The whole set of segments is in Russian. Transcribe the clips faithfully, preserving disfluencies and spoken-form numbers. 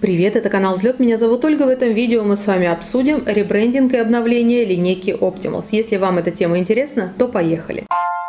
Привет, это канал Взлет, меня зовут Ольга. В этом видео мы с вами обсудим ребрендинг и обновление линейки Optimals. Если вам эта тема интересна, то поехали.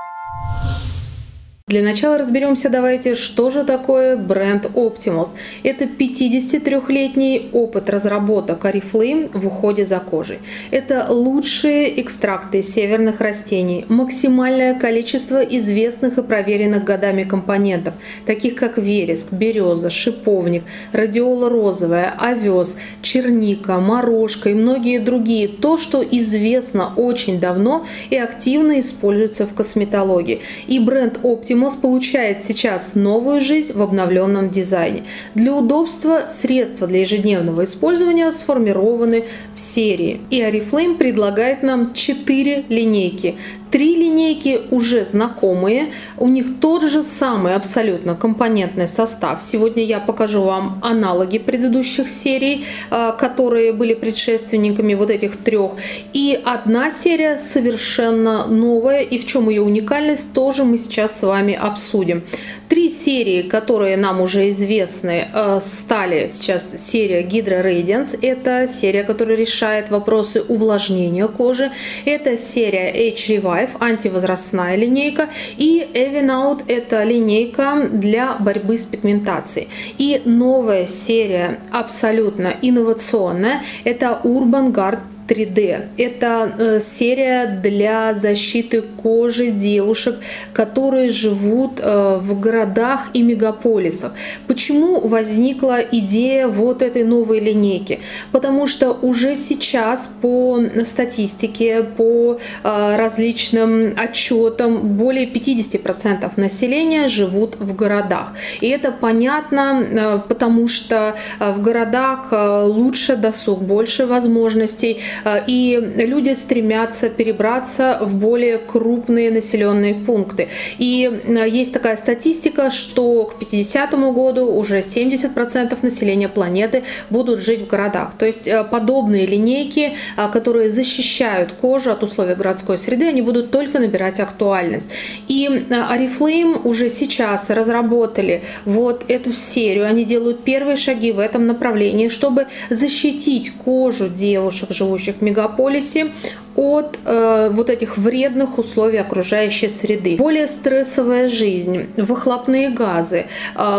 Для начала разберемся, давайте, что же такое бренд Optimals. Это пятидесятитрёхлетний опыт разработок Oriflame в уходе за кожей. Это лучшие экстракты северных растений, максимальное количество известных и проверенных годами компонентов, таких как вереск, береза, шиповник, радиола розовая, овес, черника, морожка и многие другие. То, что известно очень давно и активно используется в косметологии. И бренд Optimals получает сейчас новую жизнь в обновленном дизайне. Для удобства средства для ежедневного использования сформированы в серии. И Oriflame предлагает нам четыре линейки. Три линейки уже знакомые, у них тот же самый абсолютно компонентный состав. Сегодня я покажу вам аналоги предыдущих серий, которые были предшественниками вот этих трех. И одна серия совершенно новая, и в чем ее уникальность, тоже мы сейчас с вами обсудим. Три серии, которые нам уже известны, стали сейчас серия Hydra Radiance. Это серия, которая решает вопросы увлажнения кожи. Это серия Age Revive, антивозрастная линейка, и Even Out – это линейка для борьбы с пигментацией. И новая серия, абсолютно инновационная, это Urban Guard три дэ. Это э, серия для защиты кожи девушек, которые живут э, в городах и мегаполисах. Почему возникла идея вот этой новой линейки? Потому что уже сейчас по статистике, по э, различным отчетам более пятидесяти процентов населения живут в городах. И это понятно, э, потому что в городах э, лучше досуг, больше возможностей, и люди стремятся перебраться в более крупные населенные пункты. И есть такая статистика, что к пятидесятому году уже семьдесят процентов населения планеты будут жить в городах. То есть подобные линейки, которые защищают кожу от условий городской среды, они будут только набирать актуальность. И Oriflame уже сейчас разработали вот эту серию. Они делают первые шаги в этом направлении, чтобы защитить кожу девушек, живущих в мегаполисе, от э, вот этих вредных условий окружающей среды. Более стрессовая жизнь, выхлопные газы, э,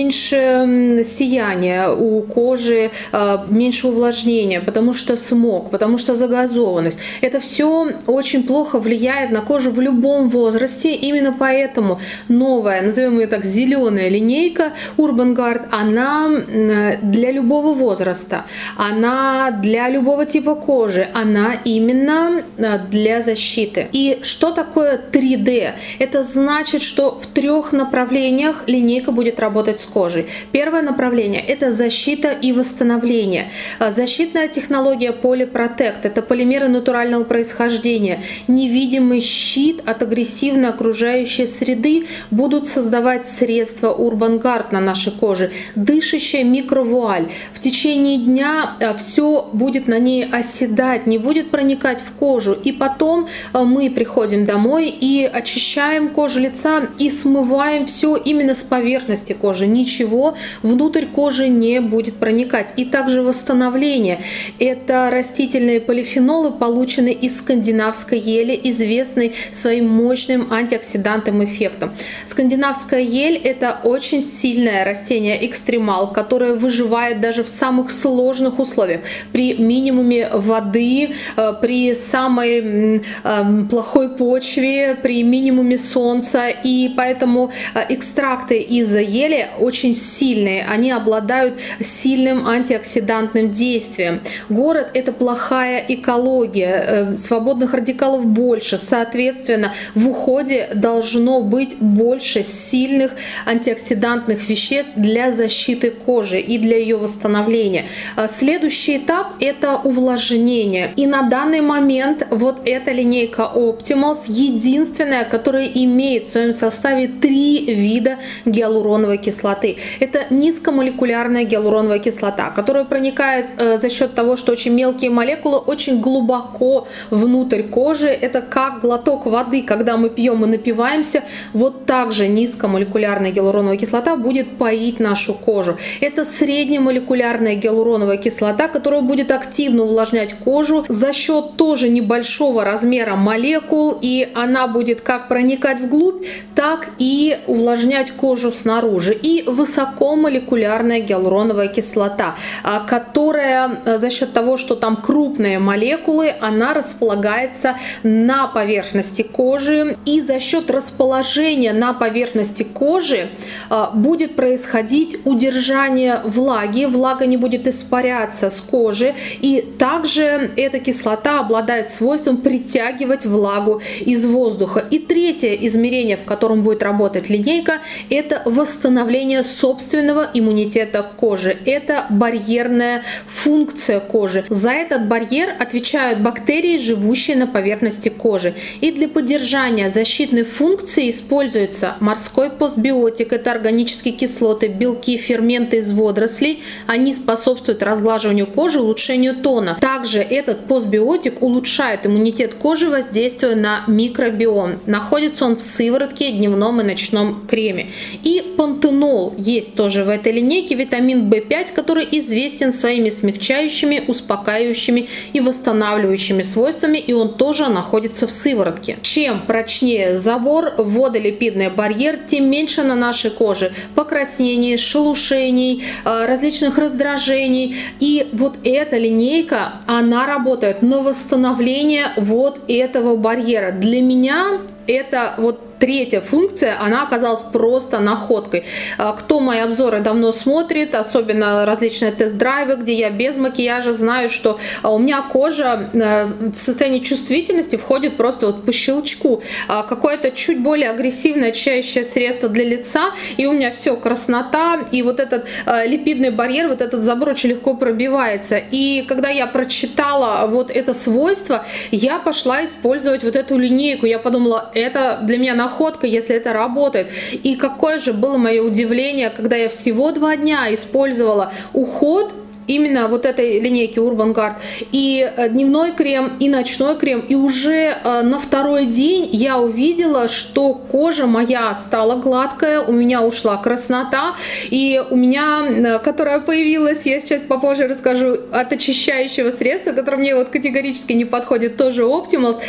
меньше сияния у кожи, э, меньше увлажнения, потому что смог, потому что загазованность. Это все очень плохо влияет на кожу в любом возрасте. Именно поэтому новая, назовем ее так, зеленая линейка Urban Guard, она для любого возраста, она для любого типа кожи, она именно для защиты. И что такое три дэ? Это значит, что в трех направлениях линейка будет работать с кожей. Первое направление – это защита и восстановление. Защитная технология Polyprotect – это полимеры натурального происхождения. Невидимый щит от агрессивной окружающей среды будут создавать средства Urban Guard на нашей коже. Дышащая микровуаль. В течение дня все будет на ней оседать, не будет проникать в кожу. И потом мы приходим домой и очищаем кожу лица и смываем все именно с поверхности кожи. Ничего внутрь кожи не будет проникать. И также восстановление. Это растительные полифенолы, полученные из скандинавской ели, известной своим мощным антиоксидантным эффектом. Скандинавская ель – это очень сильное растение экстремал, которое выживает даже в самых сложных условиях. При минимуме воды, при самой плохой почве, при минимуме солнца. И поэтому экстракты из ели очень сильные. Они обладают сильным антиоксидантным действием. Город – это плохая экология. Свободных радикалов больше. Соответственно, в уходе должно быть больше сильных антиоксидантных веществ для защиты кожи и для ее восстановления. Следующий этап – это увлажнение. И на данный момент момент вот эта линейка Optimals единственная, которая имеет в своем составе три вида гиалуроновой кислоты. Это низкомолекулярная гиалуроновая кислота, которая проникает э, за счет того, что очень мелкие молекулы очень глубоко внутрь кожи. Это как глоток воды, когда мы пьем и напиваемся. Вот так же низкомолекулярная гиалуроновая кислота будет поить нашу кожу. Это среднемолекулярная гиалуроновая кислота, которая будет активно увлажнять кожу за счет тоже небольшого размера молекул, и она будет как проникать вглубь, так и увлажнять кожу снаружи. И высокомолекулярная гиалуроновая кислота, которая за счет того, что там крупные молекулы, она располагается на поверхности кожи, и за счет расположения на поверхности кожи будет происходить удержание влаги, влага не будет испаряться с кожи, и также эта кислота обладает свойством притягивать влагу из воздуха. И третье измерение, в котором будет работать линейка, это восстановление собственного иммунитета кожи. Это барьерная функция кожи. За этот барьер отвечают бактерии, живущие на поверхности кожи. И для поддержания защитной функции используется морской постбиотик. Это органические кислоты, белки, ферменты из водорослей. Они способствуют разглаживанию кожи, улучшению тона. Также этот постбиотик улучшает иммунитет кожи, воздействуя на микробиом. Находится он в сыворотке, дневном и ночном креме. И пантенол есть тоже в этой линейке, витамин бэ пять, который известен своими смягчающими, успокаивающими и восстанавливающими свойствами, и он тоже находится в сыворотке. Чем прочнее забор, водолипидный барьер, тем меньше на нашей коже покраснений, шелушений, различных раздражений. И вот эта линейка, она работает на восстановление вот этого барьера. Для меня это вот третья функция, она оказалась просто находкой. Кто мои обзоры давно смотрит, особенно различные тест-драйвы, где я без макияжа, знаю, что у меня кожа в состоянии чувствительности входит просто вот по щелчку. Какое-то чуть более агрессивное очищающее средство для лица, и у меня все краснота, и вот этот липидный барьер, вот этот забор очень легко пробивается. И когда я прочитала вот это свойство, я пошла использовать вот эту линейку. Я подумала, это для меня находка, если это работает. И какое же было мое удивление, когда я всего два дня использовала уход именно вот этой линейки Urban Guard, и дневной крем, и ночной крем, и уже на второй день я увидела, что кожа моя стала гладкая, у меня ушла краснота, и у меня, которая появилась, я сейчас попозже расскажу, от очищающего средства, которое мне вот категорически не подходит, тоже Optimals,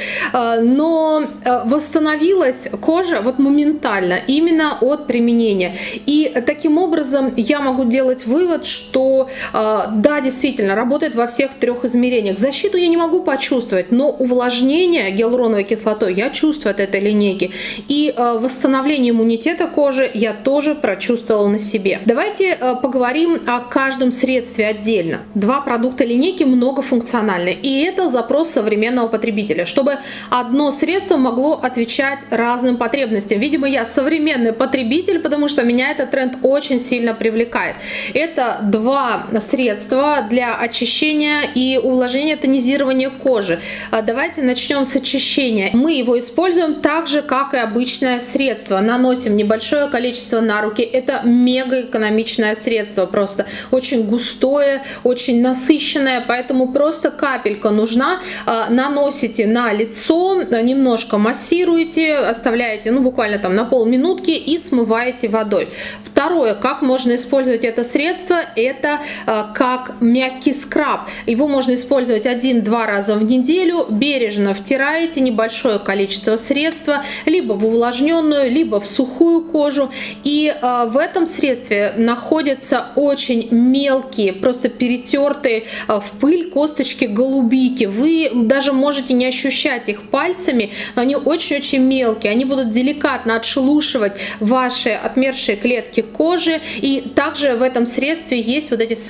но восстановилась кожа вот моментально, именно от применения. И таким образом я могу делать вывод, что да, действительно, работает во всех трех измерениях. Защиту я не могу почувствовать, но увлажнение гиалуроновой кислотой я чувствую от этой линейки. И э, восстановление иммунитета кожи я тоже прочувствовала на себе. Давайте э, поговорим о каждом средстве отдельно. Два продукта линейки многофункциональны. И это запрос современного потребителя, чтобы одно средство могло отвечать разным потребностям. Видимо, я современный потребитель, потому что меня этот тренд очень сильно привлекает. Это два средства для очищения и увлажнения, тонизирования кожи. Давайте начнем с очищения. Мы его используем так же, как и обычное средство. Наносим небольшое количество на руки. Это мега экономичное средство, просто очень густое, очень насыщенное, поэтому просто капелька нужна. Наносите на лицо, немножко массируете, оставляете, ну, буквально там на полминутки и смываете водой. Второе, как можно использовать это средство, это как мягкий скраб. Его можно использовать один-два раза в неделю. Бережно втираете небольшое количество средства либо в увлажненную, либо в сухую кожу. И э, в этом средстве находятся очень мелкие, просто перетертые э, в пыль косточки голубики. Вы даже можете не ощущать их пальцами, но они очень-очень мелкие. Они будут деликатно отшелушивать ваши отмершие клетки кожи. И также в этом средстве есть вот эти самые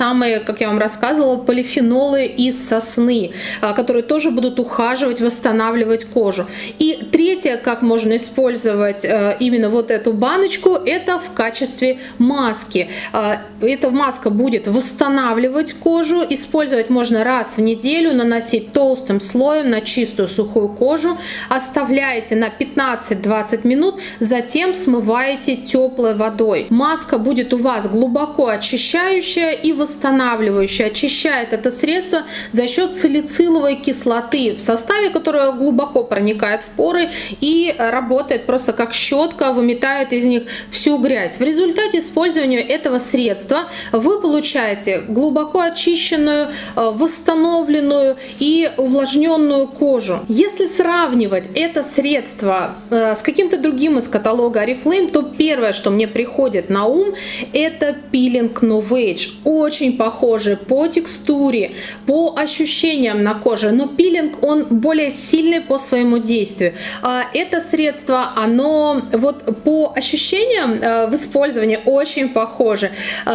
как я вам рассказывала, полифенолы из сосны, которые тоже будут ухаживать, восстанавливать кожу. И третье, как можно использовать именно вот эту баночку, это в качестве маски. Эта маска будет восстанавливать кожу, использовать можно раз в неделю, наносить толстым слоем на чистую сухую кожу, оставляете на пятнадцать-двадцать минут, затем смываете теплой водой. Маска будет у вас глубоко очищающая и восстанавливающая. Очищает это средство за счет салициловой кислоты в составе, которая глубоко проникает в поры и работает просто как щетка, выметает из них всю грязь. В результате использования этого средства вы получаете глубоко очищенную, восстановленную и увлажненную кожу. Если сравнивать это средство с каким-то другим из каталога Oriflame, то первое, что мне приходит на ум, это пилинг Novage. Очень похожий по текстуре, по ощущениям на коже, но пилинг он более сильный по своему действию. А это средство, оно вот по ощущениям в использовании очень похоже,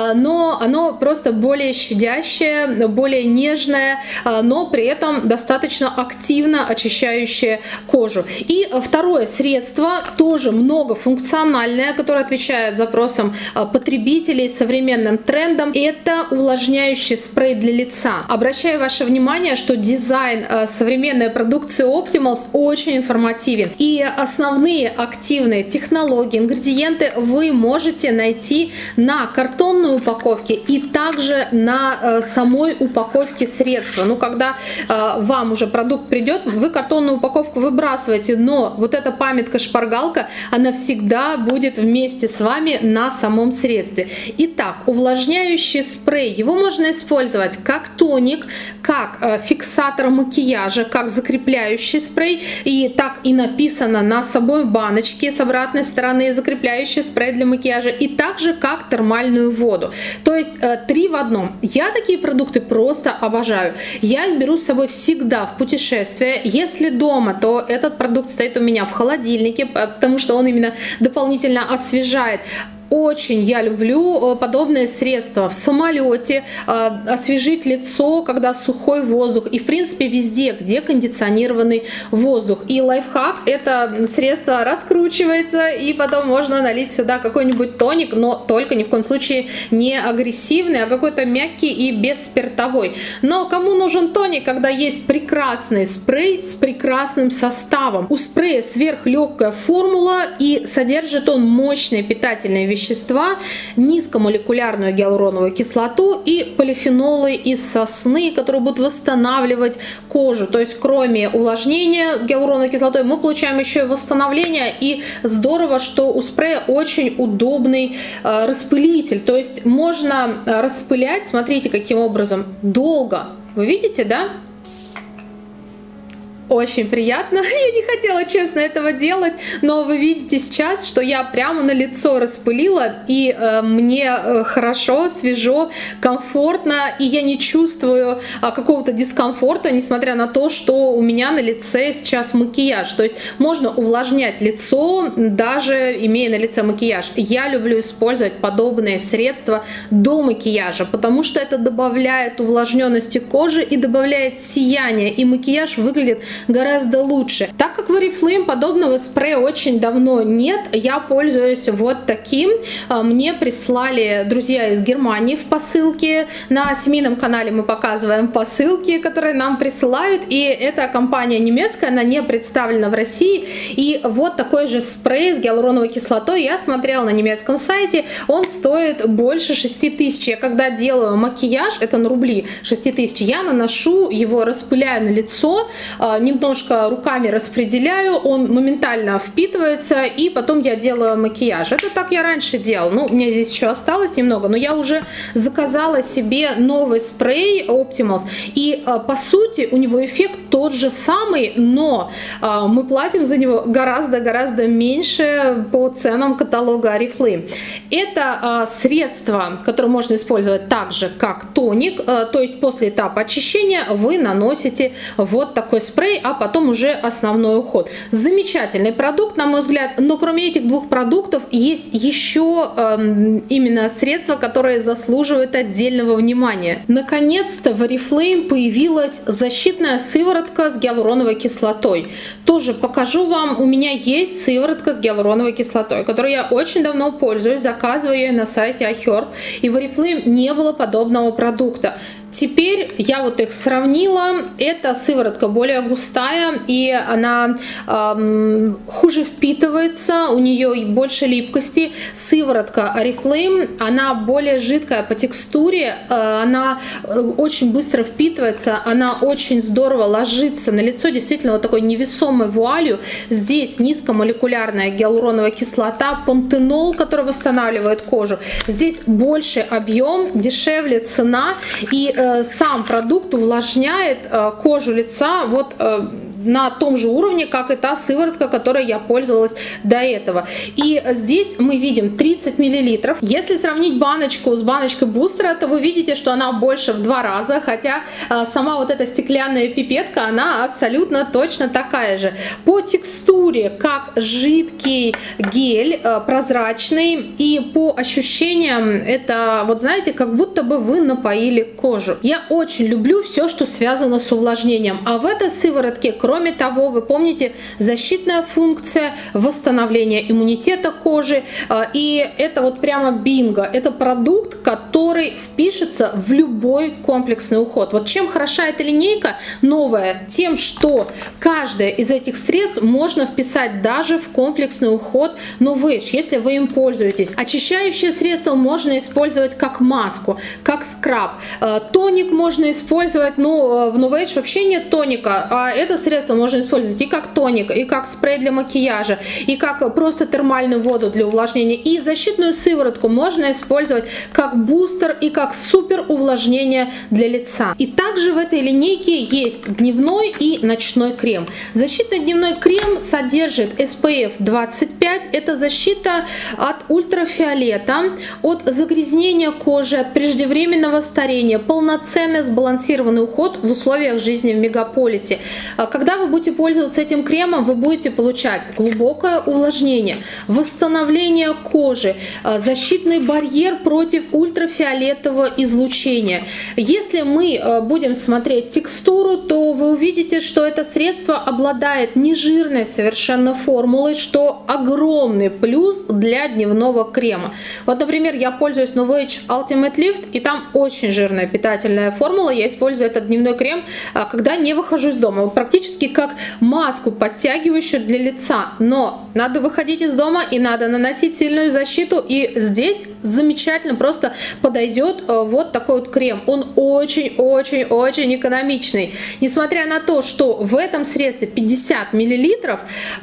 но оно просто более щадящее, более нежное, но при этом достаточно активно очищающее кожу. И второе средство, тоже многофункциональное, которое отвечает запросам потребителей, современным трендам, это увлажняющий спрей для лица. Обращаю ваше внимание, что дизайн современной продукции Optimals очень информативен. И основные активные технологии, ингредиенты вы можете найти на картонной упаковке и также на самой упаковке средства. Ну, когда вам уже продукт придет, вы картонную упаковку выбрасываете, но вот эта памятка-шпаргалка, она всегда будет вместе с вами на самом средстве. Итак, увлажняющий спрей. Его можно использовать как тоник, как фиксатор макияжа, как закрепляющий спрей. И так и написано на самой баночке с обратной стороны: закрепляющий спрей для макияжа. И также как термальную воду. То есть три в одном. Я такие продукты просто обожаю. Я их беру с собой всегда в путешествие. Если дома, то этот продукт стоит у меня в холодильнике, потому что он именно дополнительно освежает. Очень я люблю подобные средства в самолете, освежить лицо, когда сухой воздух, и в принципе везде, где кондиционированный воздух. И лайфхак: это средство раскручивается, и потом можно налить сюда какой-нибудь тоник, но только ни в коем случае не агрессивный, а какой-то мягкий и бесспиртовой. Но кому нужен тоник, когда есть прекрасный спрей с прекрасным составом? У спрея сверхлегкая формула, и содержит он мощные питательные вещества, вещества, низкомолекулярную гиалуроновую кислоту и полифенолы из сосны, которые будут восстанавливать кожу. То есть кроме увлажнения с гиалуроновой кислотой мы получаем еще и восстановление. И здорово, что у спрея очень удобный э, распылитель. То есть можно распылять, смотрите, каким образом, долго. Вы видите, да? Очень приятно. Я не хотела, честно, этого делать, но вы видите сейчас, что я прямо на лицо распылила, и э, мне э, хорошо, свежо, комфортно, и я не чувствую э, какого-то дискомфорта, несмотря на то, что у меня на лице сейчас макияж. То есть можно увлажнять лицо, даже имея на лице макияж. Я люблю использовать подобные средства до макияжа, потому что это добавляет увлажненности кожи и добавляет сияние, и макияж выглядит гораздо лучше. Так как в Oriflame подобного спрея очень давно нет, я пользуюсь вот таким. Мне прислали друзья из Германии в посылке. На семейном канале мы показываем посылки, которые нам присылают. И эта компания немецкая, она не представлена в России. И вот такой же спрей с гиалуроновой кислотой я смотрела на немецком сайте. Он стоит больше шести тысяч. Я когда делаю макияж, это на рубли шесть тысяч, я наношу его, распыляю на лицо, немножко руками распределяю, он моментально впитывается, и потом я делаю макияж. Это так я раньше делала. Ну, у меня здесь еще осталось немного, но я уже заказала себе новый спрей Optimals, и по сути у него эффект тот же самый, но мы платим за него гораздо-гораздо меньше по ценам каталога Oriflame. Это средство, которое можно использовать так же, как тоник, то есть после этапа очищения вы наносите вот такой спрей. спрей, а потом уже основной уход. Замечательный продукт, на мой взгляд, но кроме этих двух продуктов есть еще э, именно средства, которые заслуживают отдельного внимания. Наконец-то в Oriflame появилась защитная сыворотка с гиалуроновой кислотой. Тоже покажу вам, у меня есть сыворотка с гиалуроновой кислотой, которой я очень давно пользуюсь, заказываю ее на сайте iHerb, и в Oriflame не было подобного продукта. Теперь я вот их сравнила. Эта сыворотка более густая, и она эм, хуже впитывается, у нее больше липкости. Сыворотка Oriflame, она более жидкая по текстуре, э, она очень быстро впитывается, она очень здорово ложится на лицо, действительно вот такой невесомой вуалью. Здесь низкомолекулярная гиалуроновая кислота, пантенол, который восстанавливает кожу. Здесь больше объем, дешевле цена, и сам продукт увлажняет кожу лица вот на том же уровне, как и та сыворотка, которой я пользовалась до этого. И здесь мы видим тридцать миллилитров. Если сравнить баночку с баночкой бустера, то вы видите, что она больше в два раза, хотя сама вот эта стеклянная пипетка, она абсолютно точно такая же. По текстуре, как жидкий гель, прозрачный, и по ощущениям, это, вот знаете, как будто бы вы напоили кожу. Я очень люблю все, что связано с увлажнением. А в этой сыворотке, кроме Кроме того, вы помните, защитная функция, восстановление иммунитета кожи, и это вот прямо бинго. Это продукт, который впишется в любой комплексный уход. Вот чем хороша эта линейка новая? Тем, что каждое из этих средств можно вписать даже в комплексный уход Novage, если вы им пользуетесь. Очищающее средство можно использовать как маску, как скраб. Тоник можно использовать, ну, в Novage вообще нет тоника, а это средство можно использовать и как тоник, и как спрей для макияжа, и как просто термальную воду для увлажнения. И защитную сыворотку можно использовать как бустер и как супер увлажнение для лица. И также в этой линейке есть дневной и ночной крем. Защитный дневной крем содержит эс пэ эф двадцать пять. Это защита от ультрафиолета, от загрязнения кожи, от преждевременного старения, полноценный сбалансированный уход в условиях жизни в мегаполисе. Когда вы будете пользоваться этим кремом, вы будете получать глубокое увлажнение, восстановление кожи, защитный барьер против ультрафиолетового излучения. Если мы будем смотреть текстуру, то вы увидите, что это средство обладает нежирной совершенно формулой, что огромный плюс для дневного крема. Вот, например, я пользуюсь Novage Ultimate Lift, и там очень жирная питательная формула. Я использую этот дневной крем, когда не выхожу из дома. Вот практически как маску, подтягивающую для лица. Но надо выходить из дома и надо наносить сильную защиту. И здесь замечательно просто подойдет вот такой вот крем. Он очень-очень-очень экономичный. Несмотря на то, что в этом средстве пятьдесят миллилитров,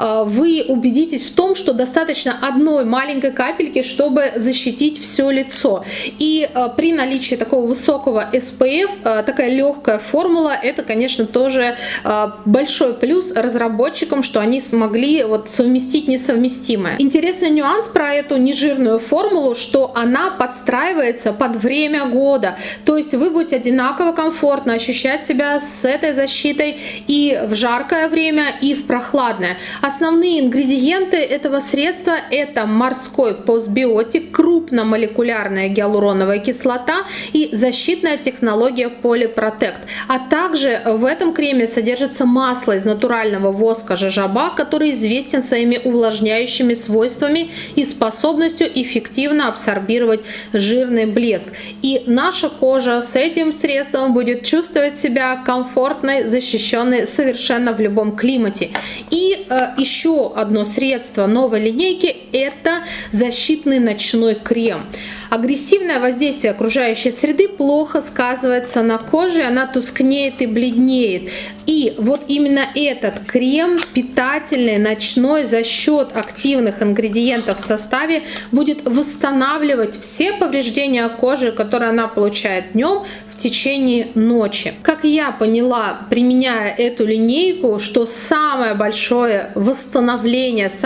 вы убедитесь в том, что достаточно одной маленькой капельки, чтобы защитить все лицо. И при наличии такого высокого эс пэ эф, такая легкая формула, это, конечно, тоже большой плюс разработчикам, что они смогли вот совместить несовместимое. Интересный нюанс про эту нежирную формулу, что она подстраивается под время года. То есть вы будете одинаково комфортно ощущать себя с этой защитой и в жаркое время, и в прохладное. Основные ингредиенты этого средства — это морской постбиотик, крупномолекулярная гиалуроновая кислота и защитная технология Polyprotect. А также в этом креме содержится масло из натурального воска жожоба, который известен своими увлажняющими свойствами и способностью эффективно абсорбировать жирный блеск. И наша кожа с этим средством будет чувствовать себя комфортной, защищенной совершенно в любом климате. И э, еще одно средство новой линейки — это защитный ночной крем. Агрессивное воздействие окружающей среды плохо сказывается на коже, она тускнеет и бледнеет. И вот именно этот крем, питательный, ночной, за счет активных ингредиентов в составе будет восстанавливать все повреждения кожи, которые она получает днем, в течение ночи. Как я поняла, применяя эту линейку, что самое большое восстановление, самое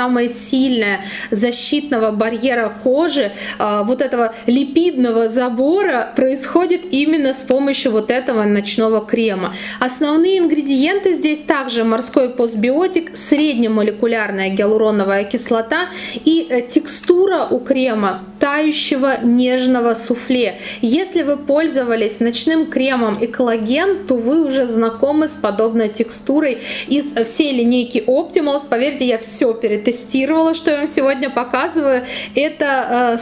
сильная защитного барьера кожи, вот этого липидного забора, происходит именно с помощью вот этого ночного крема. Основные ингредиенты здесь также морской постбиотик, среднемолекулярная гиалуроновая кислота и текстура у крема тающего нежного суфле. Если вы пользовались ночным кремом Экологен, то вы уже знакомы с подобной текстурой из всей линейки Optimals. Поверьте, я все перетестировала, что я вам сегодня показываю. Это э,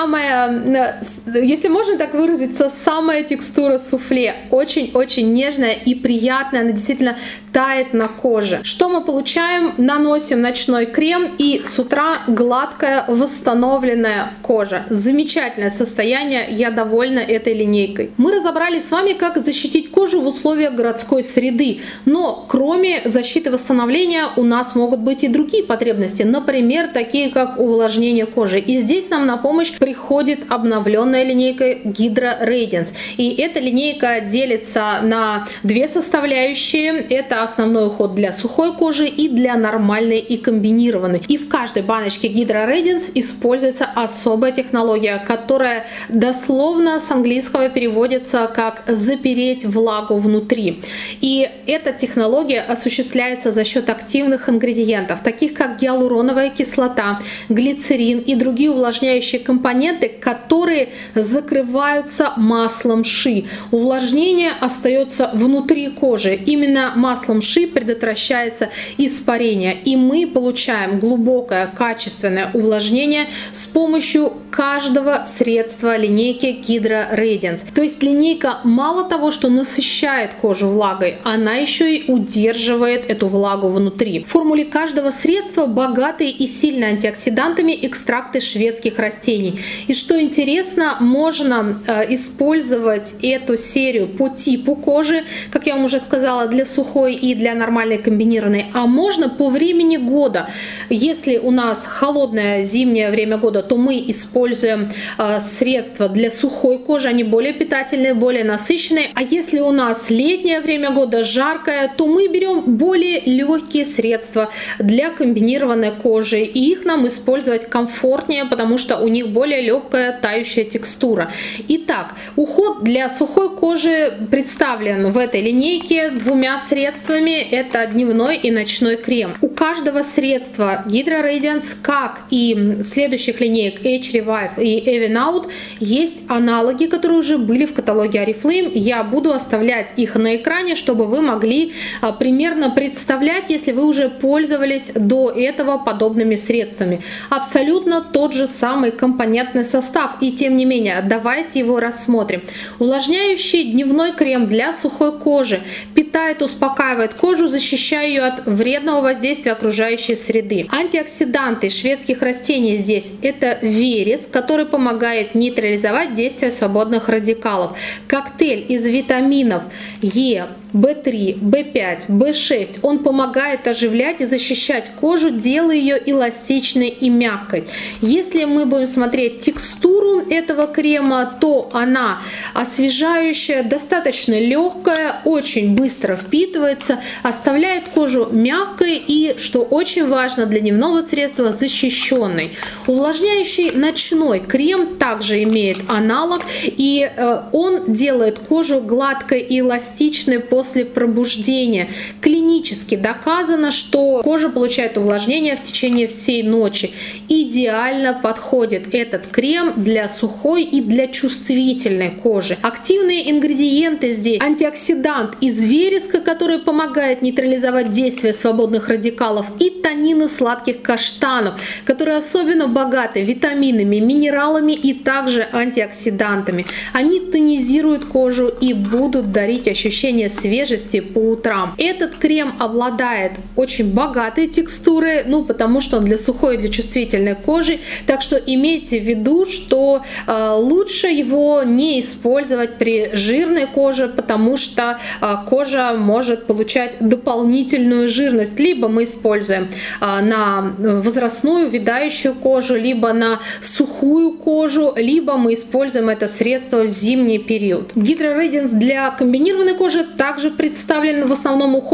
самая, э, если можно так выразиться, самая текстура суфле. Очень-очень нежная и приятная, она действительно тает на коже. Что мы получаем? Наносим ночной крем, и с утра гладкая, восстановленная кожа. Замечательное состояние, я довольна этой линейкой. Мы разобрались с вами, как защитить кожу в условиях городской среды, но кроме защиты восстановления у нас могут быть и другие потребности, например, такие как увлажнение кожи. И здесь нам на помощь приходит обновленная линейка Hydra Radiance. И эта линейка делится на две составляющие. Это основной уход для сухой кожи и для нормальной и комбинированной. И в каждой баночке Hydra Radiance используется особая технология, которая дословно с английского переводится как «запереть влагу внутри». И эта технология осуществляется за счет активных ингредиентов, таких как гиалуроновая кислота, глицерин и другие увлажняющие компоненты, которые закрываются маслом ши. Увлажнение остается внутри кожи. Именно маслом ши предотвращается испарение, и мы получаем глубокое качественное увлажнение с помощью каждого средства линейки Hydra Radiance. То есть линейка мало того, что насыщает кожу влагой, она еще и удерживает эту влагу внутри. В формуле каждого средства богатые и сильные антиоксидантами экстракты шведских растений. И что интересно, можно э, использовать эту серию по типу кожи, как я вам уже сказала, для сухой и для нормальной комбинированной, а можно по времени года. Если у нас холодное зимнее время года, то мы используем э, средства для сухой кожи, они более питательные, более насыщенные. А если у нас летнее время года, жаркое, то мы берем более легкие средства для комбинированной кожи, и их нам использовать комфортнее, потому что у них более легкая тающая текстура. Итак, уход для сухой кожи представлен в этой линейке двумя средствами. Это дневной и ночной крем. У каждого средства Hydra Radiance, как и следующих линеек Age Revive и Even Out, есть аналоги, которые уже были в каталоге Oriflame. Я буду оставлять их на экране, чтобы вы могли а, примерно представлять, если вы уже пользовались до этого подобными средствами. Абсолютно тот же самый компонентный состав, и тем не менее, давайте его рассмотрим. Увлажняющий дневной крем для сухой кожи питает, успокаивает кожу, защищая ее от вредного воздействия окружающей среды. Антиоксиданты шведских растений здесь это верес, который помогает нейтрализовать действие свободных радикалов. Коктейль из витаминов Е, бэ три, бэ пять, бэ шесть. Он помогает оживлять и защищать кожу, делая ее эластичной и мягкой. Если мы будем смотреть текстуру этого крема, то она освежающая, достаточно легкая, очень быстро впитывается, оставляет кожу мягкой и, что очень важно для дневного средства, защищенной. Увлажняющий ночной крем также имеет аналог, и э, он делает кожу гладкой и эластичной после пробуждения. Клинически доказано, что кожа получает увлажнение в течение всей ночи. Идеально подходит этот крем для сухой и для чувствительной кожи. Активные ингредиенты здесь: антиоксидант из вереска, который помогает нейтрализовать действие свободных радикалов, и танины сладких каштанов, которые особенно богаты витаминами, минералами и также антиоксидантами. Они тонизируют кожу и будут дарить ощущение свежести по утрам. Этот крем обладает очень богатой текстурой, ну потому что он для сухой и для чувствительной кожи, так что имейте в виду, что э, лучше его не использовать при жирной коже, потому что э, кожа может получать дополнительную жирность. Либо мы используем э, на возрастную увядающую кожу, либо на сухую кожу, либо мы используем это средство в зимний период. Hydra Radiance для комбинированной кожи также представлен в основном уходе дневной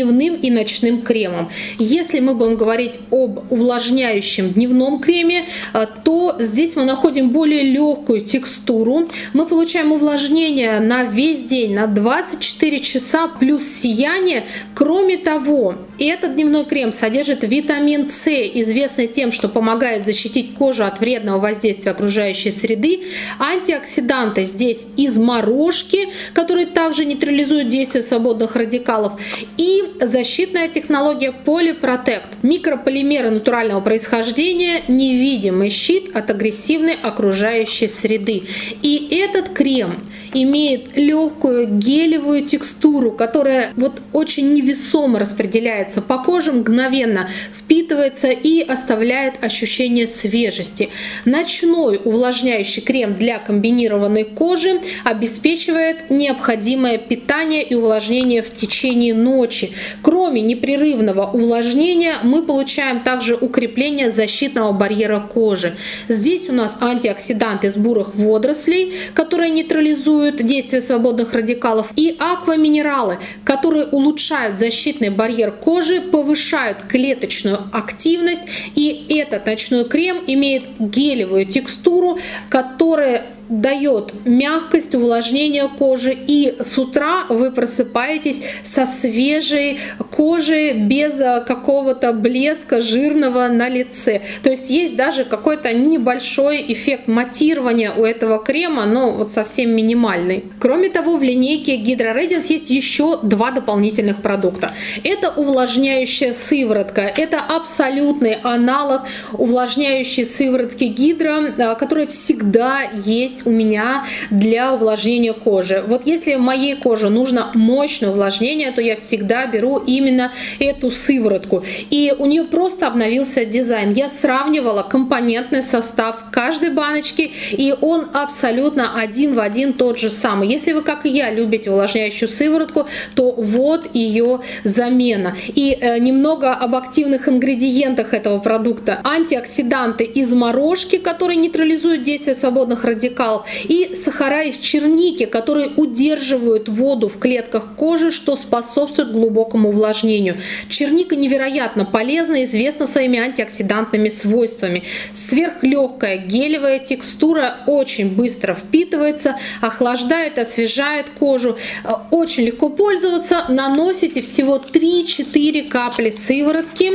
дневным и ночным кремом. Если мы будем говорить об увлажняющем дневном креме, то здесь мы находим более легкую текстуру. Мы получаем увлажнение на весь день, на двадцать четыре часа плюс сияние. Кроме того, этот дневной крем содержит витамин С, известный тем, что помогает защитить кожу от вредного воздействия окружающей среды. Антиоксиданты здесь из морожки, которые также нейтрализуют действие свободных радикалов. И защитная технология Polyprotect. Микрополимеры натурального происхождения, невидимый щит от агрессивной окружающей среды. И этот крем имеет легкую гелевую текстуру, которая вот очень невесомо распределяется по коже, мгновенно впитывается и оставляет ощущение свежести. Ночной увлажняющий крем для комбинированной кожи обеспечивает необходимое питание и увлажнение в течение ночи. Кроме непрерывного увлажнения мы получаем также укрепление защитного барьера кожи. Здесь у нас антиоксиданты из бурых водорослей, которые нейтрализуют действие свободных радикалов, и акваминералы, которые улучшают защитный барьер кожи, повышают клеточную активность. И этот ночной крем имеет гелевую текстуру, которая дает мягкость, увлажнение кожи, и с утра вы просыпаетесь со свежей кожей, без какого-то блеска жирного на лице. То есть есть даже какой-то небольшой эффект матирования у этого крема, но вот совсем минимальный. Кроме того, в линейке Hydra Radiance есть еще два дополнительных продукта. Это увлажняющая сыворотка. Это абсолютный аналог увлажняющей сыворотки Hydra, которая всегда есть у меня для увлажнения кожи. Вот если моей коже нужно мощное увлажнение, то я всегда беру именно эту сыворотку. И у нее просто обновился дизайн. Я сравнивала компонентный состав каждой баночки, и он абсолютно один в один тот же самый. Если вы, как и я, любите увлажняющую сыворотку, то вот ее замена. И э, немного об активных ингредиентах этого продукта. Антиоксиданты из морожки, которые нейтрализуют действие свободных радикалов, и сахара из черники, которые удерживают воду в клетках кожи, что способствует глубокому увлажнению. Черника невероятно полезна, известна своими антиоксидантными свойствами. Сверхлегкая гелевая текстура, очень быстро впитывается, охлаждает, освежает кожу. Очень легко пользоваться. Наносите всего три-четыре капли сыворотки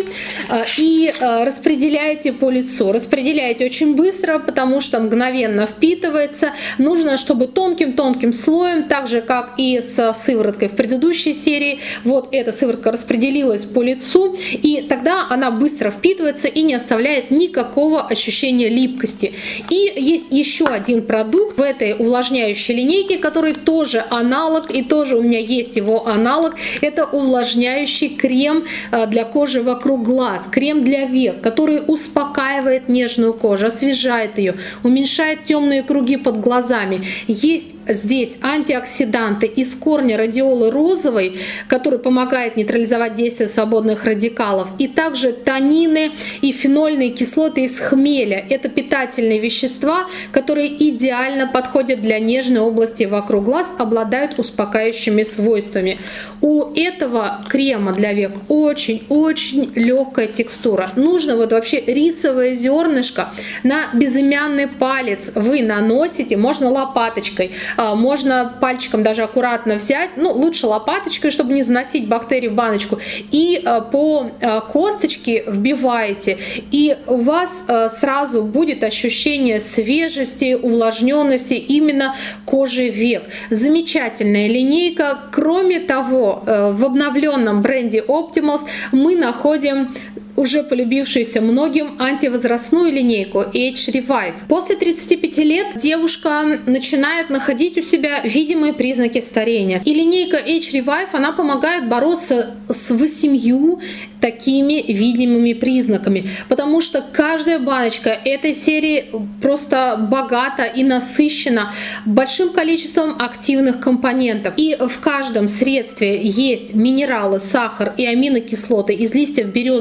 и распределяете по лицу. Распределяете очень быстро, потому что мгновенно впитывается. Нужно, чтобы тонким-тонким слоем, так же как и с сывороткой в предыдущей серии, вот эта сыворотка распределилась по лицу, и тогда она быстро впитывается и не оставляет никакого ощущения липкости. И есть еще один продукт в этой увлажняющей линейке, который тоже аналог, и тоже у меня есть его аналог. Это увлажняющий крем для кожи вокруг глаз, крем для век, который успокаивает нежную кожу, освежает ее, уменьшает темные круги под глазами. Есть здесь антиоксиданты из корня радиолы розовой, который помогает нейтрализовать действие свободных радикалов, и также танины и фенольные кислоты из хмеля. Это питательные вещества, которые идеально подходят для нежной области вокруг глаз, обладают успокаивающими свойствами. У этого крема для век очень-очень легкая текстура. Нужно вот вообще рисовое зернышко на безымянный палец вы наносите, можно лопаточкой, можно пальчиком даже аккуратно взять, ну лучше лопаточкой, чтобы не заносить бактерии в баночку, и по косточке вбиваете, и у вас сразу будет ощущение свежести, увлажненности именно кожи век. Замечательная линейка. Кроме того, в обновленном бренде Optimals мы находим уже полюбившуюся многим антивозрастную линейку Age Revive. После тридцати пяти лет девушка начинает находить у себя видимые признаки старения. И линейка Age Revive, она помогает бороться с восемью такими видимыми признаками, потому что каждая баночка этой серии просто богата и насыщена большим количеством активных компонентов. И в каждом средстве есть минералы, сахар и аминокислоты из листьев березы, серебряной,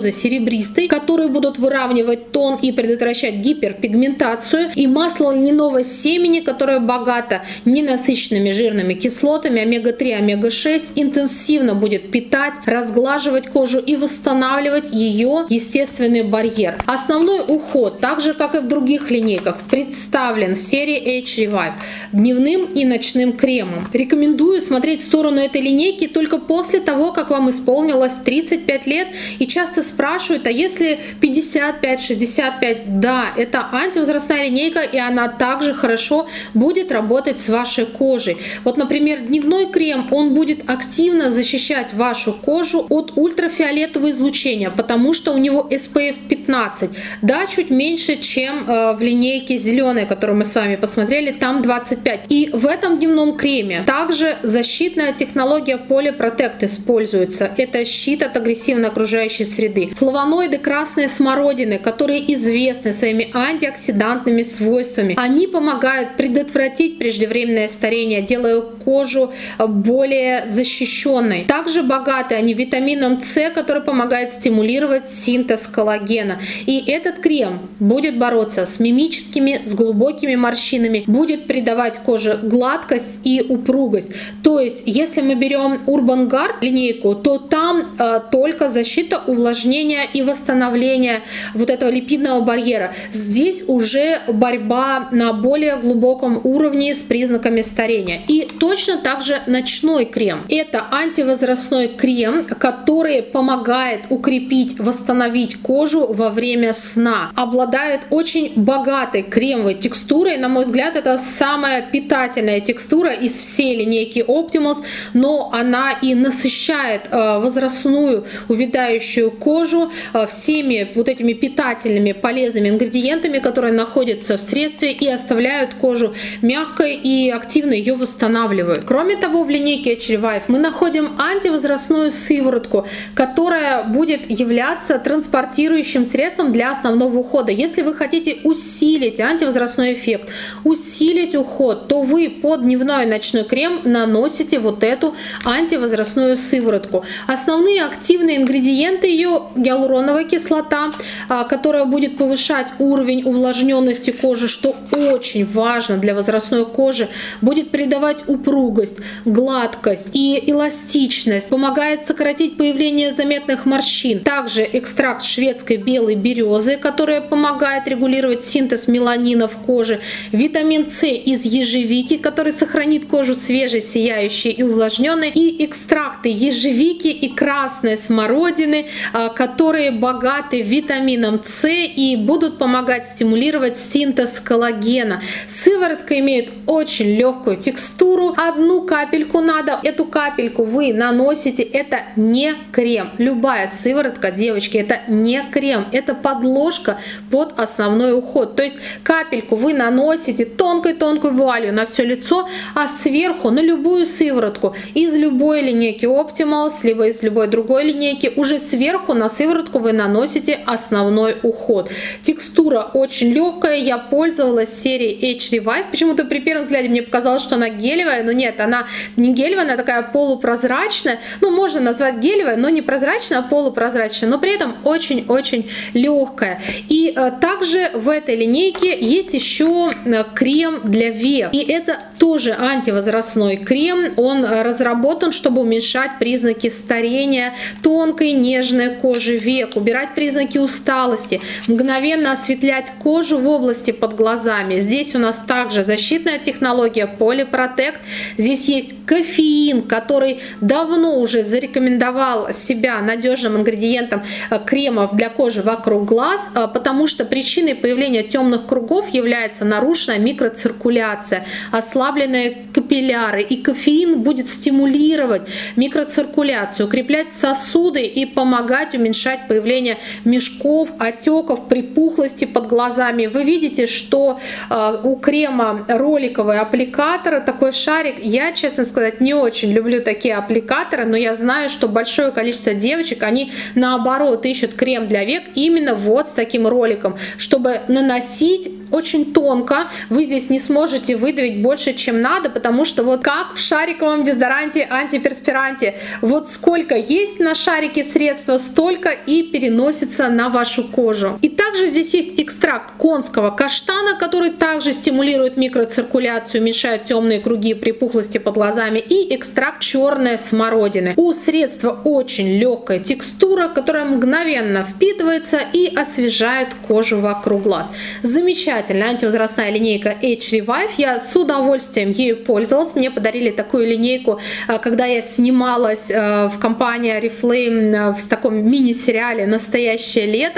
серебристый, которые будут выравнивать тон и предотвращать гиперпигментацию, и масло льняного семени, которое богато ненасыщенными жирными кислотами омега три, омега шесть, интенсивно будет питать, разглаживать кожу и восстанавливать ее естественный барьер. Основной уход, так же как и в других линейках, представлен в серии Age Revive дневным и ночным кремом. Рекомендую смотреть в сторону этой линейки только после того, как вам исполнилось тридцать пять лет, и часто спрашивают, а если пятьдесят пять — шестьдесят пять? Да, это антивозрастная линейка, и она также хорошо будет работать с вашей кожей. Вот, например, дневной крем, он будет активно защищать вашу кожу от ультрафиолетового излучения, потому что у него эс пэ эф пятнадцать. Да, чуть меньше, чем э, в линейке зеленой, которую мы с вами посмотрели, там двадцать пять. И в этом дневном креме также защитная технология Polyprotect используется. Это щит от агрессивной окружающей среды. Флавоноиды красной смородины, которые известны своими антиоксидантными свойствами, они помогают предотвратить преждевременное старение, делая кожу более защищенной. Также богаты они витамином С, который помогает стимулировать синтез коллагена. И этот крем будет бороться с мимическими, с глубокими морщинами, будет придавать коже гладкость и упругость. То есть, если мы берем Urban Guard линейку, то там э, только защита, увлажнения и восстановление вот этого липидного барьера. Здесь уже борьба на более глубоком уровне с признаками старения. И точно так же ночной крем. Это антивозрастной крем, который помогает укрепить, восстановить кожу во время сна. Обладает очень богатой кремовой текстурой. На мой взгляд, это самая питательная текстура из всей линейки Optimals, но она и насыщает э, возрастную увядающую кожу э, всеми вот этими питательными полезными ингредиентами, которые находятся в средстве и оставляют кожу мягкой и активно ее восстанавливают. Кроме того, в линейке Age Revive мы находим антивозрастную сыворотку, которая будет являться транспортирующим средством для основного ухода. Если вы хотите усилить антивозрастной эффект, усилить уход, то вы под дневной и ночной крем наносите вот эту антивозрастную сыворотку. Основные активные ингредиенты ее — гиалуроновая кислота, которая будет повышать уровень увлажненности кожи, что очень важно для возрастной кожи, будет придавать упругость, гладкость и эластичность, помогает сократить появление заметных морщин. Также экстракт шведской белой березы, которая помогает регулировать синтез меланина в коже, витамин С из ежевики, который сохранит кожу свежей, сияющей и увлажненной, и экстракты ежевики и красной смородины, которые богаты витамином С и будут помогать стимулировать синтез коллагена. Сыворотка имеет очень легкую текстуру. Одну капельку надо. Эту капельку вы наносите. Это не крем. Любая сыворотка, девочки, это не крем. Это подложка под основной уход. То есть капельку вы наносите тонкой-тонкой вуалью на все лицо, а сверху на любую сыворотку из любой линейки Optimals, либо из любой другой линейки, уже сверху на сыворотку вы наносите основной уход. Текстура очень легкая. Я пользовалась серией Age Revive. Почему-то при первом взгляде мне показалось, что она гелевая, но нет, она не гелевая, она такая полупрозрачная. Ну, можно назвать гелевая, но не прозрачная, а полупрозрачная, но при этом очень-очень легкая. И э, также в этой линейке есть еще э, крем для век. И это тоже антивозрастной крем. Он разработан, чтобы уменьшать признаки старения тонкой нежной кожи век, убирать признаки усталости, мгновенно осветлять кожу в области под глазами. Здесь у нас также защитная технология Polyprotect. Здесь есть кофеин, который давно уже зарекомендовал себя надежным ингредиентом кремов для кожи вокруг глаз, потому что причиной появления темных кругов является нарушенная микроциркуляция, ослабленные капилляры. И кофеин будет стимулировать микроциркуляцию, укреплять сосуды и помогать уменьшать появление мешков, отеков, припухлости под глазами. Вы видите, что э, у крема роликовый аппликатор, такой шарик. Я, честно сказать, не очень люблю такие аппликаторы, но я знаю, что большое количество девочек, они наоборот ищут крем для век именно вот с таким роликом, чтобы наносить очень тонко, вы здесь не сможете выдавить больше, чем надо, потому что вот как в шариковом дезодоранте, антиперспиранте, вот сколько есть на шарике средства, столько и переносится на вашу кожу. И также здесь есть экстракт конского каштана, который также стимулирует микроциркуляцию, уменьшает темные круги, припухлости под глазами, и экстракт черной смородины. У средства очень легкая текстура, которая мгновенно впитывается и освежает кожу вокруг глаз. Замечательная антивозрастная линейка Age Revive. Я с удовольствием ею пользовалась. Мне подарили такую линейку, когда я снималась в компании Oriflame в таком мини-сериале «Настоящее лето».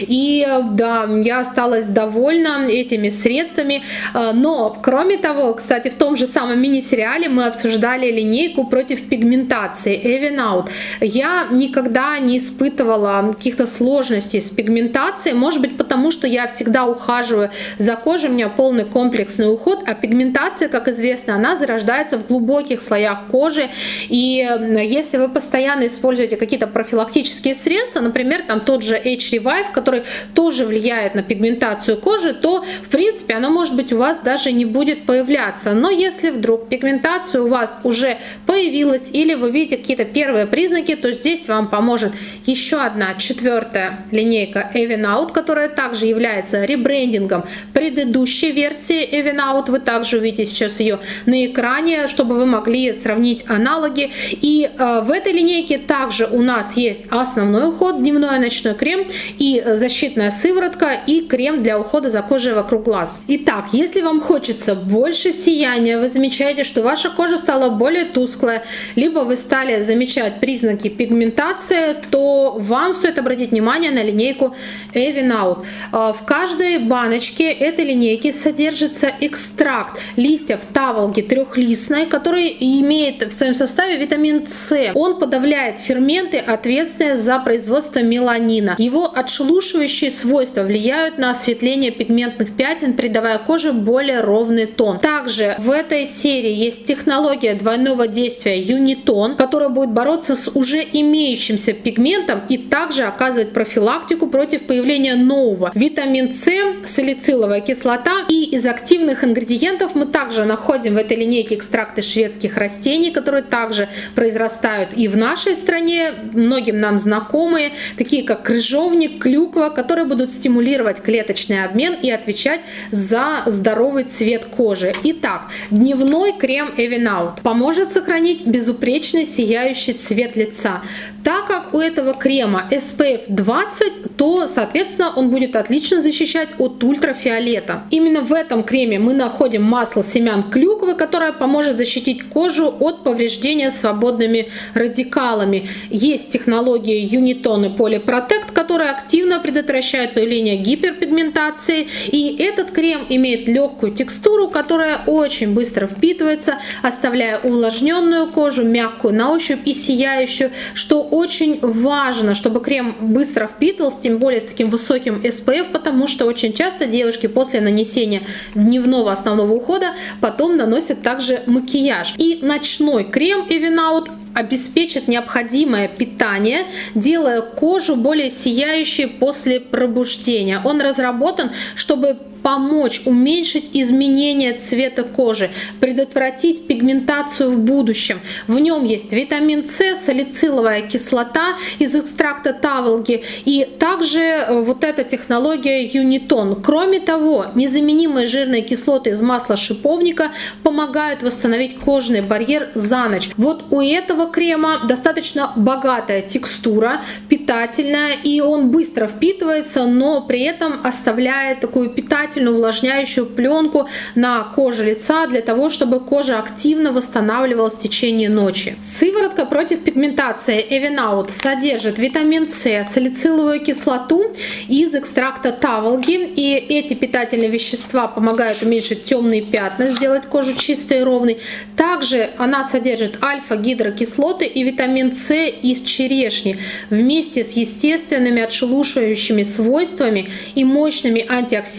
И да, я осталась довольна этими средствами. Но, кроме того, кстати, в том же самом мини-сериале мы обсуждали линейку против пигментации Even Out. Я никогда не испытывала каких-то сложностей с пигментацией. Может быть, потому что я всегда ухаживаю за кожей, у меня полный комплексный уход, а пигментация, как известно, она зарождается в глубоких слоях кожи. И если вы постоянно используете какие-то профилактические средства, например, там тот же Age Revive, который тоже влияет на пигментацию кожи, то, в принципе, она, может быть, у вас даже не будет появляться. Но если вдруг пигментация у вас уже появилась или вы видите какие-то первые признаки, то здесь вам поможет еще одна четвертая линейка Even Out, которая также является ребрендингом предыдущей версии Even Out. Вы также увидите сейчас ее на экране, чтобы вы могли сравнить аналоги. И э, в этой линейке также у нас есть основной уход, дневной и ночной крем, и защитная сыворотка, и крем для ухода за кожей вокруг глаз. Итак, если вам хочется больше сияния, вы замечаете, что ваша кожа стала более тусклая, либо вы стали замечать признаки пигментации, то вам стоит обратить внимание на линейку Even Out. В каждой баночке этой линейки содержится экстракт листьев таволги трехлистной, который имеет в своем составе витамин С. Он подавляет ферменты, ответственные за производство меланина. Его отшелушивающие свойства влияют на осветление пигментных пятен, придавая коже более ровный тон. Также в этой серии есть технология двойного действия Юнитон, которая будет бороться с уже имеющимся пигментом и также оказывать профилактику против появления нового. Витамин С, салициловая кислота, и из активных ингредиентов мы также находим в этой линейке экстракты шведских растений, которые также произрастают и в нашей стране, многим нам знакомые, такие как крыжовник, клюква, которые будут стимулировать клеточный обмен и отвечать за здоровый цвет кожи. Итак, дневной крем Even Out поможет сохранить безупречный сияющий цвет лица. Так как у этого крема эс пи эф двадцать, то, соответственно, он будет отлично защищать от ультрафиолета. Именно в этом креме мы находим масло семян клюквы, которое поможет защитить кожу от повреждения свободными радикалами. Есть технология Юнитон и Полипротект, которые активно предотвращают появление гиперпигментации. И этот крем имеет легкую текстуру, которая очень быстро впитывается, оставляя увлажненную кожу, мягкую на ощупь и сияющую, что очень важно, чтобы крем быстро впитывался, тем более с таким высоким эс пи эф, потому что очень часто девушки после нанесения дневного основного ухода потом наносят также макияж. И ночной крем Even Out обеспечит необходимое питание, делая кожу более сияющей после пробуждения. Он разработан, чтобы помочь уменьшить изменение цвета кожи, предотвратить пигментацию в будущем. В нем есть витамин С, салициловая кислота из экстракта таволги и также вот эта технология Юнитон. Кроме того, незаменимые жирные кислоты из масла шиповника помогают восстановить кожный барьер за ночь. Вот у этого крема достаточно богатая текстура, питательная, и он быстро впитывается, но при этом оставляет такую питательную увлажняющую пленку на коже лица для того, чтобы кожа активно восстанавливалась в течение ночи. Сыворотка против пигментации Even Out содержит витамин С, салициловую кислоту из экстракта таволги, и эти питательные вещества помогают уменьшить темные пятна, сделать кожу чистой и ровной. Также она содержит альфа-гидрокислоты и витамин С из черешни вместе с естественными отшелушивающими свойствами и мощными антиоксидантами,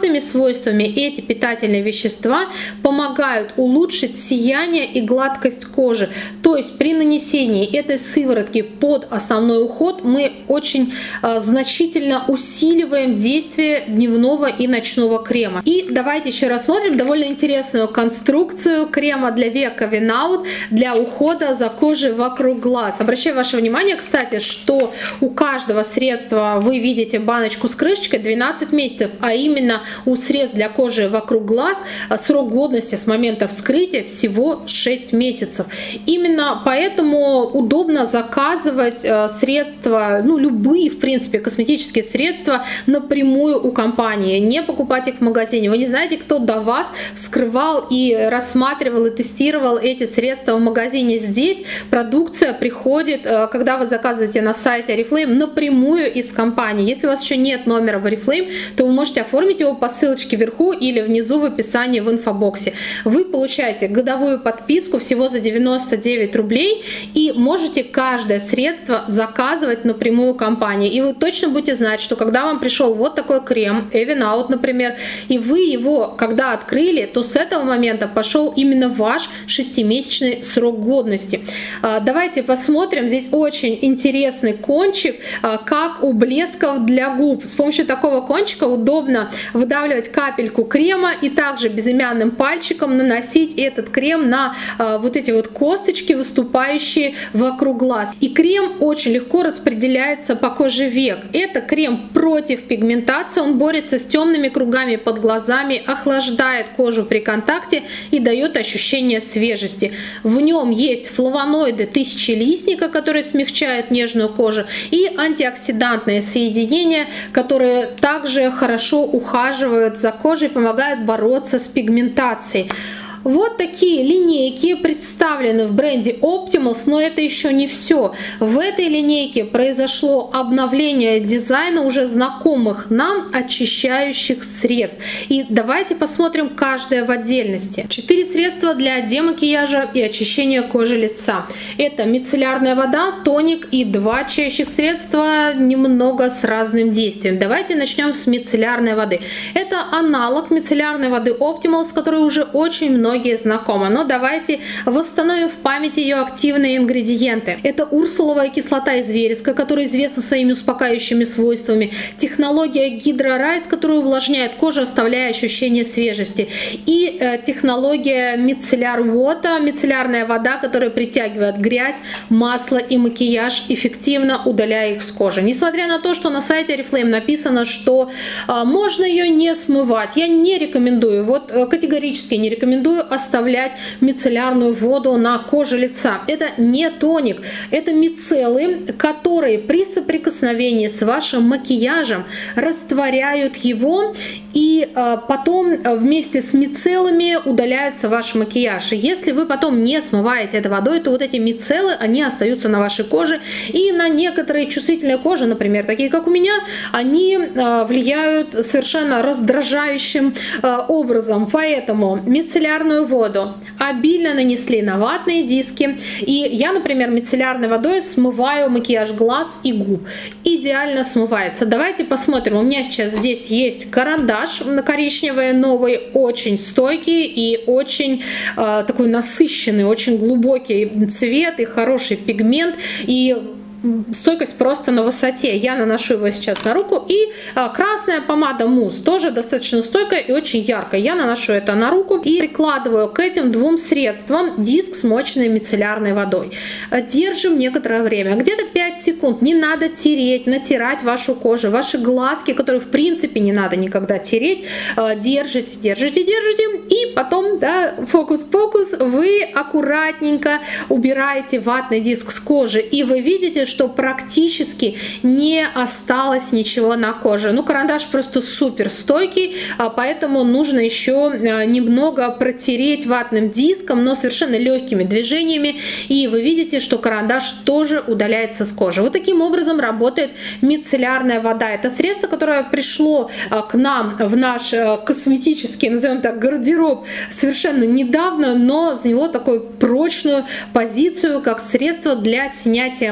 природными свойствами эти питательные вещества помогают улучшить сияние и гладкость кожи. То есть при нанесении этой сыворотки под основной уход мы очень э, значительно усиливаем действие дневного и ночного крема. И давайте еще рассмотрим довольно интересную конструкцию крема для век Evenaut для ухода за кожей вокруг глаз. Обращаю ваше внимание, кстати, что у каждого средства вы видите баночку с крышечкой двенадцать месяцев, а именно у средств для кожи вокруг глаз срок годности с момента вскрытия всего шесть месяцев. Именно поэтому удобно заказывать средства, ну любые в принципе косметические средства напрямую у компании, не покупать их в магазине. Вы не знаете, кто до вас вскрывал и рассматривал и тестировал эти средства в магазине. Здесь продукция приходит, когда вы заказываете на сайте Oriflame, напрямую из компании. Если у вас еще нет номера в Oriflame, то вы можете оформить его по ссылочке вверху или внизу в описании в инфобоксе. Вы получаете годовую подписку всего за девяносто девять рублей и можете каждое средство заказывать напрямую компании. И вы точно будете знать, что когда вам пришел вот такой крем, Evenaut, например, и вы его когда открыли, то с этого момента пошел именно ваш шестимесячный срок годности. Давайте посмотрим. Здесь очень интересный кончик, как у блесков для губ. С помощью такого кончика удобно выдавливать капельку крема и также безымянным пальчиком наносить этот крем на вот эти вот косточки, выступающие вокруг глаз. И крем очень легко распределяется по коже век. Это крем против пигментации, он борется с темными кругами под глазами, охлаждает кожу при контакте и дает ощущение свежести. В нем есть флавоноиды тысячелистника, которые смягчают нежную кожу, и антиоксидантные соединения, которые также хорошо ухаживают за кожей, помогают бороться с пигментацией. Вот такие линейки представлены в бренде Optimals, но это еще не все. В этой линейке произошло обновление дизайна уже знакомых нам очищающих средств. И давайте посмотрим каждое в отдельности. Четыре средства для демакияжа и очищения кожи лица. Это мицеллярная вода, тоник и два очищающих средства немного с разным действием. Давайте начнем с мицеллярной воды. Это аналог мицеллярной воды Optimals, который уже очень много многие знакомы, но давайте восстановим в памяти ее активные ингредиенты. Это урсуловая кислота из вереска, которая известна своими успокаивающими свойствами, технология Hydra-Rise, которая увлажняет кожу, оставляя ощущение свежести, и э, технология Micellar Water, мицеллярная вода, которая притягивает грязь, масло и макияж, эффективно удаляя их с кожи. Несмотря на то, что на сайте Oriflame написано, что э, можно ее не смывать, я не рекомендую, вот э, категорически не рекомендую оставлять мицеллярную воду на коже лица. Это не тоник, это мицеллы, которые при соприкосновении с вашим макияжем растворяют его, и э, потом вместе с мицеллами удаляется ваш макияж. И если вы потом не смываете это водой, то вот эти мицеллы, они остаются на вашей коже, и на некоторые чувствительные кожи, например, такие как у меня, они э, влияют совершенно раздражающим э, образом. Поэтому мицеллярную воду обильно нанесли на ватные диски, и я, например, мицеллярной водой смываю макияж глаз и губ. Идеально смывается. Давайте посмотрим. У меня сейчас здесь есть карандаш коричневый, новый, очень стойкий и очень э, такой насыщенный, очень глубокий цвет и хороший пигмент, и стойкость просто на высоте. Я наношу его сейчас на руку. И а, красная помада мусс тоже достаточно стойкая и очень яркая. Я наношу это на руку и прикладываю к этим двум средствам диск, смоченный мицеллярной водой. Держим некоторое время, где-то пять секунд. Не надо тереть, натирать вашу кожу, ваши глазки, которые в принципе не надо никогда тереть. Держите, держите, держите. И потом, да, фокус-покус, вы аккуратненько убираете ватный диск с кожи. И вы видите, что практически не осталось ничего на коже. Ну, карандаш просто супер стойкий, поэтому нужно еще немного протереть ватным диском, но совершенно легкими движениями. И вы видите, что карандаш тоже удаляется с кожи. Вот таким образом работает мицеллярная вода. Это средство, которое пришло к нам в наш косметический, назовем так, гардероб совершенно недавно, но заняло такую прочную позицию, как средство для снятия макияжа.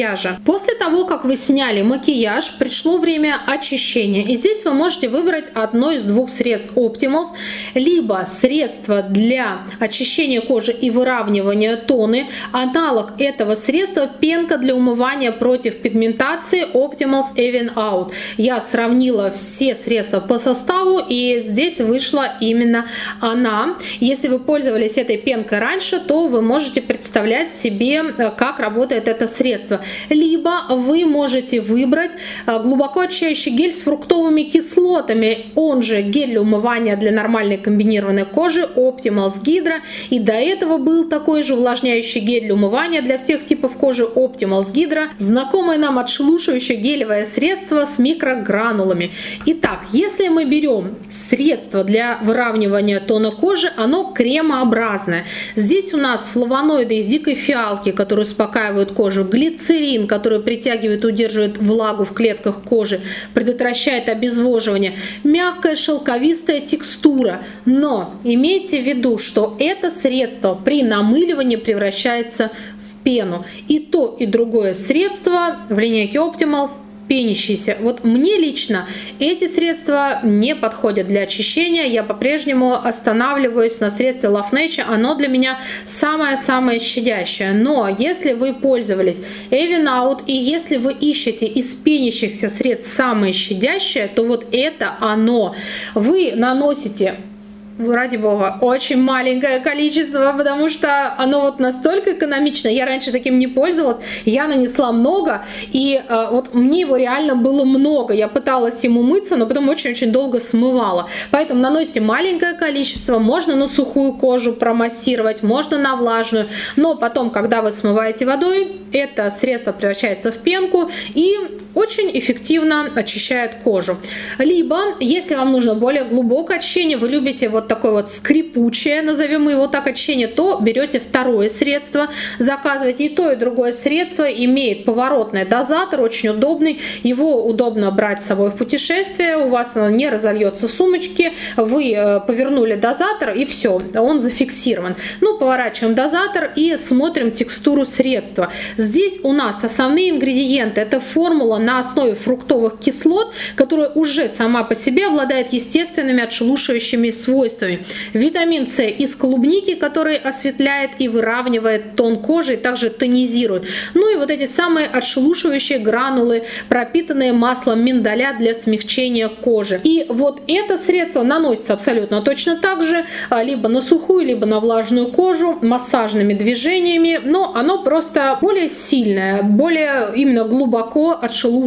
макияжа. После того, как вы сняли макияж, пришло время очищения. И здесь вы можете выбрать одно из двух средств Optimals, либо средство для очищения кожи и выравнивания тоны. Аналог этого средства — пенка для умывания против пигментации Optimals Even Out. Я сравнила все средства по составу, и здесь вышла именно она. Если вы пользовались этой пенкой раньше, то вы можете представлять себе, как работает это средство. Либо вы можете выбрать глубоко очищающий гель с фруктовыми кислотами, он же гель для умывания для нормальной комбинированной кожи Optimals Hydra. И до этого был такой же увлажняющий гель для умывания для всех типов кожи Optimals Hydra. Знакомое нам отшелушивающее гелевое средство с микрогранулами. Итак, если мы берем средство для выравнивания тона кожи, оно кремообразное. Здесь у нас флавоноиды из дикой фиалки, которые успокаивают кожу, глицерин, который притягивает и удерживает влагу в клетках кожи, предотвращает обезвоживание, мягкая шелковистая текстура. Но имейте в виду, что это средство при намыливании превращается в пену. И то, и другое средство в линейке Optimals пенящиеся. Вот мне лично эти средства не подходят для очищения. Я по-прежнему останавливаюсь на средстве Love Nature. Оно для меня самое-самое щадящее. Но если вы пользовались Even Out и если вы ищете из пенящихся средств самое щадящее, то вот это оно. Вы наносите, ради бога, очень маленькое количество, потому что оно вот настолько экономично. Я раньше таким не пользовалась, я нанесла много, и э, вот мне его реально было много. Я пыталась им умыться, но потом очень-очень долго смывала. Поэтому наносите маленькое количество, можно на сухую кожу промассировать, можно на влажную, но потом, когда вы смываете водой, это средство превращается в пенку и очень эффективно очищает кожу. Либо, если вам нужно более глубокое очищение, вы любите вот такое вот скрипучее, назовем его так, очищение, то берете второе средство, заказываете. И то, и другое средство имеет поворотный дозатор, очень удобный. Его удобно брать с собой в путешествие, у вас оно не разольется в сумочке, вы повернули дозатор и все, он зафиксирован. Ну, поворачиваем дозатор и смотрим текстуру средства. Здесь у нас основные ингредиенты — это формула на основе фруктовых кислот, которая уже сама по себе обладает естественными отшелушивающими свойствами. Витамин С из клубники, который осветляет и выравнивает тон кожи, и также тонизирует. Ну и вот эти самые отшелушивающие гранулы, пропитанные маслом миндаля для смягчения кожи. И вот это средство наносится абсолютно точно так же, либо на сухую, либо на влажную кожу, массажными движениями, но оно просто более сильное, более именно глубоко отшелушивающее.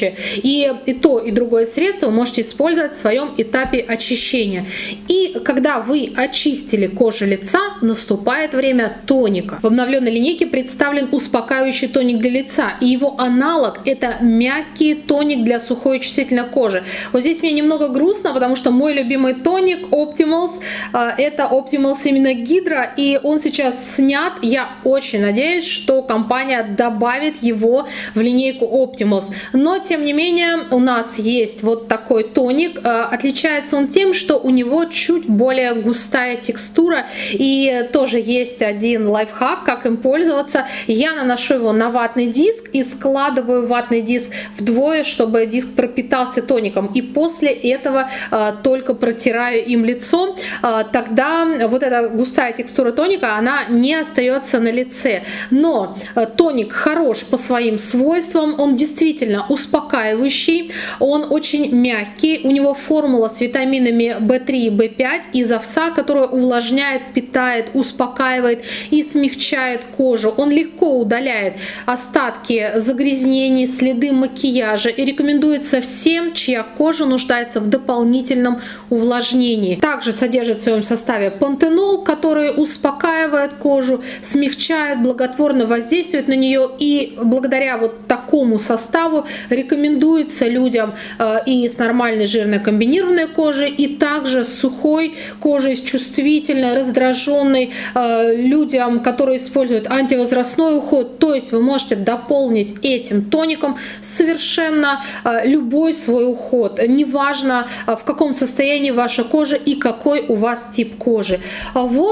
И, и то, и другое средство вы можете использовать в своем этапе очищения. И когда вы очистили кожу лица, наступает время тоника. В обновленной линейке представлен успокаивающий тоник для лица, и его аналог — это мягкий тоник для сухой и чувствительной кожи. Вот здесь мне немного грустно, потому что мой любимый тоник Optimals — это Optimals именно Hydra, и он сейчас снят. Я очень надеюсь, что компания добавит его в линейку Optimals. Но, тем не менее, у нас есть вот такой тоник. Отличается он тем, что у него чуть более густая текстура. И тоже есть один лайфхак, как им пользоваться. Я наношу его на ватный диск и складываю ватный диск вдвое, чтобы диск пропитался тоником. И после этого только протираю им лицо. Тогда вот эта густая текстура тоника, она не остается на лице. Но тоник хорош по своим свойствам. Он действительно успокаивающий, он очень мягкий, у него формула с витаминами бэ три и бэ пять из овса, которая увлажняет, питает, успокаивает и смягчает кожу. Он легко удаляет остатки загрязнений, следы макияжа и рекомендуется всем, чья кожа нуждается в дополнительном увлажнении. Также содержит в своем составе пантенол, который успокаивает кожу, смягчает, благотворно воздействует на нее, и благодаря вот такому составу рекомендуется людям э, и с нормальной жирной комбинированной кожей, и также с сухой кожей, с чувствительной, раздраженной, э, людям, которые используют антивозрастной уход. То есть вы можете дополнить этим тоником совершенно э, любой свой уход. Неважно, э, в каком состоянии ваша кожа и какой у вас тип кожи. Вот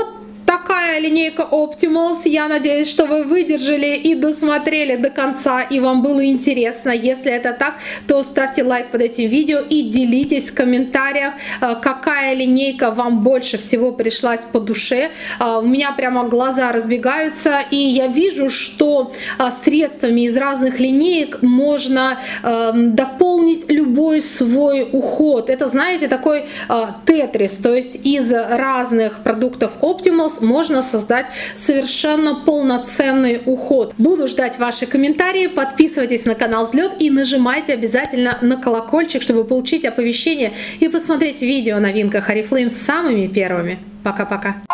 такая линейка Optimals. Я надеюсь, что вы выдержали и досмотрели до конца, и вам было интересно. Если это так, то ставьте лайк под этим видео и делитесь в комментариях, какая линейка вам больше всего пришлась по душе. У меня прямо глаза разбегаются, и я вижу, что средствами из разных линеек можно дополнить любой свой уход. Это, знаете, такой тетрис, то есть из разных продуктов Optimals можно создать совершенно полноценный уход. Буду ждать ваши комментарии, подписывайтесь на канал Взлет и нажимайте обязательно на колокольчик, чтобы получить оповещение и посмотреть видео о новинках Oriflame самыми первыми. Пока-пока!